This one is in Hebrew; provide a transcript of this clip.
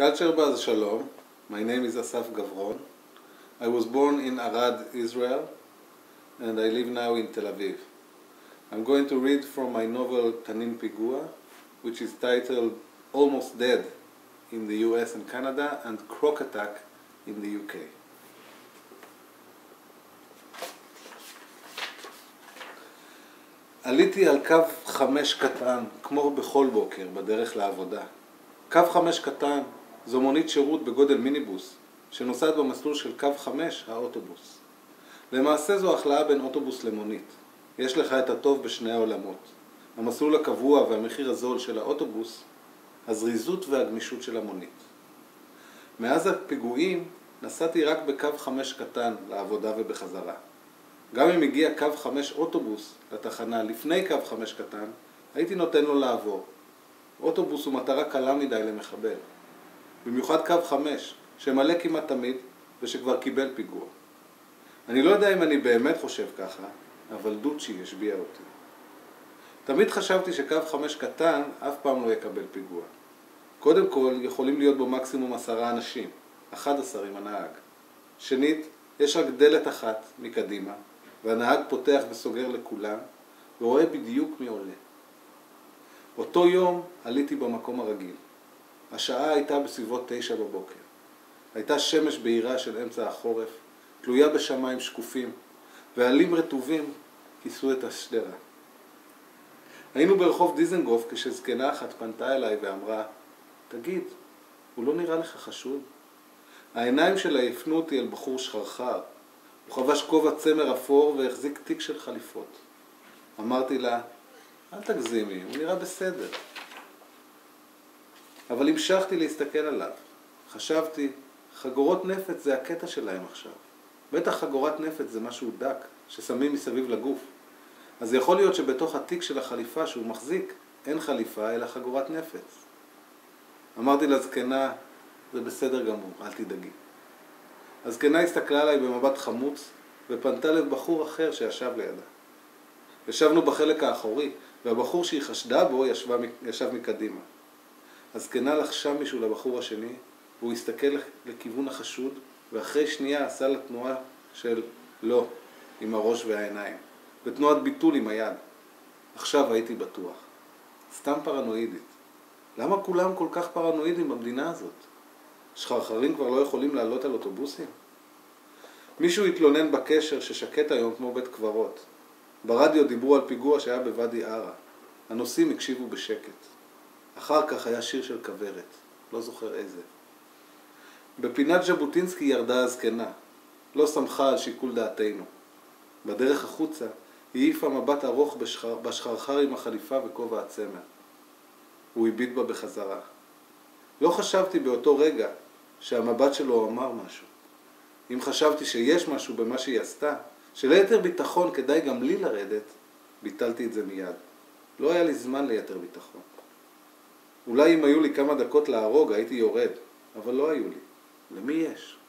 Culture Buzz Shalom. My name is Asaf Gavron. I was born in Arad, Israel, and I live now in Tel Aviv. I'm going to read from my novel Tanin Pigua, which is titled Almost Dead in the US and Canada and Croc Attack in the UK. עליתי על קו 5 קטן, כמו בכל בוקר, בדרך לעבודה. קו 5 קטן זו מונית שירות בגודל מיניבוס, שנוסעת במסלול של קו 5, האוטובוס. למעשה זו החלאה בין אוטובוס למונית. יש לך את הטוב בשני העולמות. המסלול הקבוע והמחיר הזול של האוטובוס, הזריזות והגמישות של המונית. מאז הפיגועים נסעתי רק בקו 5 קטן לעבודה ובחזרה. גם אם הגיע קו 5 אוטובוס לתחנה לפני קו 5 קטן, הייתי נותן לו לעבור. אוטובוס הוא מטרה קלה מדי למחבל. במיוחד קו 5, שמלא כמעט תמיד ושכבר קיבל פיגוע. אני לא יודע אם אני באמת חושב ככה, אבל דוצ'י השביע אותי. תמיד חשבתי שקו 5 קטן אף פעם לא יקבל פיגוע. קודם כל, יכולים להיות בו מקסימום 10 אנשים, 11 עם הנהג. שנית, יש רק דלת אחת מקדימה, והנהג פותח וסוגר לכולם, ורואה בדיוק מי עולה. אותו יום עליתי במקום הרגיל. השעה הייתה בסביבות 9 בבוקר. הייתה שמש בהירה של אמצע החורף, תלויה בשמיים שקופים, ועלים רטובים כיסו את השדרה. היינו ברחוב דיזנגוף כשזקנה אחת פנתה אליי ואמרה, תגיד, הוא לא נראה לך חשוד? העיניים שלה הפנו אותי אל בחור שחרחר. הוא חבש כובע צמר אפור והחזיק תיק של חליפות. אמרתי לה, אל תגזימי, הוא נראה בסדר. אבל המשכתי להסתכל עליו. חשבתי, חגורות נפץ זה הקטע שלהם עכשיו. בטח חגורת נפץ זה משהו דק ששמים מסביב לגוף. אז זה יכול להיות שבתוך התיק של החליפה שהוא מחזיק אין חליפה אלא חגורת נפץ. אמרתי לזקנה, זה בסדר גמור, אל תדאגי. הזקנה הסתכלה עליי במבט חמוץ ופנתה לבחור אחר שישב לידה. ישבנו בחלק האחורי, והבחור שהיא חשדה בו ישב מקדימה. הזקנה לחשה מישהו לבחור השני, והוא הסתכל לכיוון החשוד, ואחרי שנייה עשה לה תנועה של לא, עם הראש והעיניים, ותנועת ביטול עם היד. עכשיו הייתי בטוח. סתם פרנואידית. למה כולם כל כך פרנואידים במדינה הזאת? שחרחרים כבר לא יכולים לעלות על אוטובוסים? מישהו התלונן בקשר ששקט היום כמו בית קברות. ברדיו דיברו על פיגוע שהיה בוואדי ערה. הנוסעים הקשיבו בשקט. אחר כך היה שיר של כוורת, לא זוכר איזה. בפינת ז'בוטינסקי ירדה הזקנה. לא שמחה על שיקול דעתנו. בדרך החוצה היא העיפה מבט ארוך בשחרחר עם החליפה וכובע הצמר. הוא הביט בה בחזרה. לא חשבתי באותו רגע שהמבט שלו אמר משהו. אם חשבתי שיש משהו במה שהיא עשתה, שליתר ביטחון כדאי גם לי לרדת, ביטלתי את זה מיד. לא היה לי זמן ליתר ביטחון. אולי אם היו לי כמה דקות להרוג הייתי יורד, אבל לא היו לי. למי יש?